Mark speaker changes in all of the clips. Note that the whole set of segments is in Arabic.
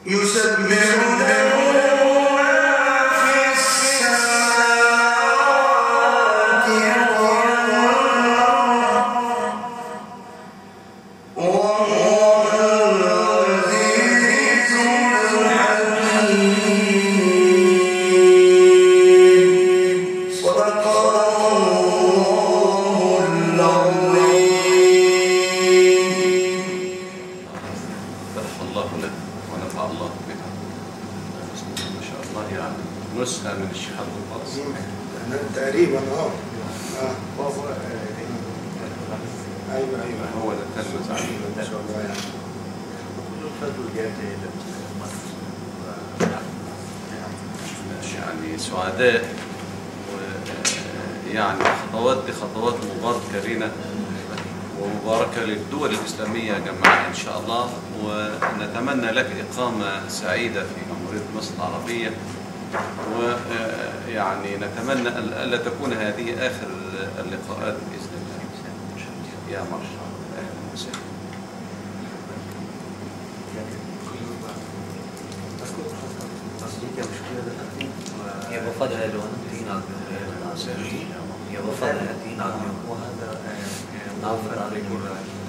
Speaker 1: نسخة من الشيخ عبد الباسط
Speaker 2: تقريبا ايوه
Speaker 1: هو ده تلمس عليه
Speaker 2: ما شاء الله يعني
Speaker 1: يعني سعداء ويعني خطوات دي خطوات مباركة لنا ومباركة للدول الإسلامية جمعاء إن شاء الله، ونتمنى لك إقامة سعيدة في جمهورية مصر العربية، ويعني نتمنى ألا تكون هذه آخر اللقاءات بإذن الله. يا مرحبا أهلا وسهلا.
Speaker 3: يا بفضل يا بفضل وهذا نافذ عليكم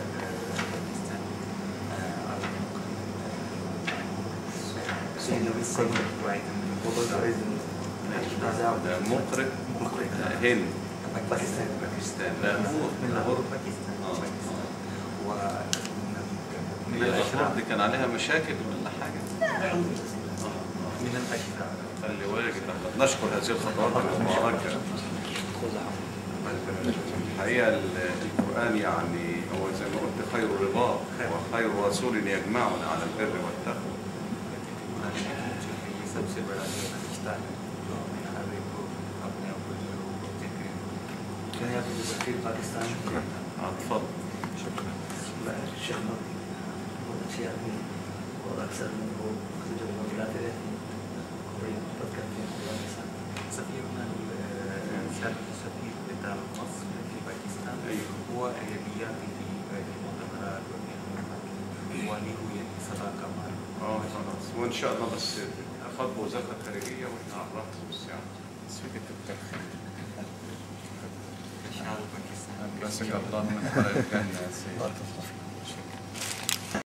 Speaker 1: مقرئ هند باكستان لا من الغرب هي الأشراف دي كان عليها مشاكل ولا حاجة؟
Speaker 3: من الأشراف
Speaker 1: خلي واجد. نشكر هذه الخطوات المباركة. الحقيقة القرآن يعني هو زي ما قلت خير رباط وخير رسول يجمعنا على البر والتقوى.
Speaker 3: كان يأخذ سفير باكستان.
Speaker 1: تفضل.
Speaker 3: شكرا. الشيخ هو الشيخ وأكثر منه خرج من ولايته سفيرنا السفير بتاع مصر في باكستان هو يبياتي في المؤتمرات وله صداقة معه.
Speaker 1: خلاص وإن شاء الله بس أخذوا وزارة الخارجية وإحنا عرفت بالساعة.
Speaker 3: شعب باكستان.
Speaker 1: بسك الله من خلال الجنة يا سيد.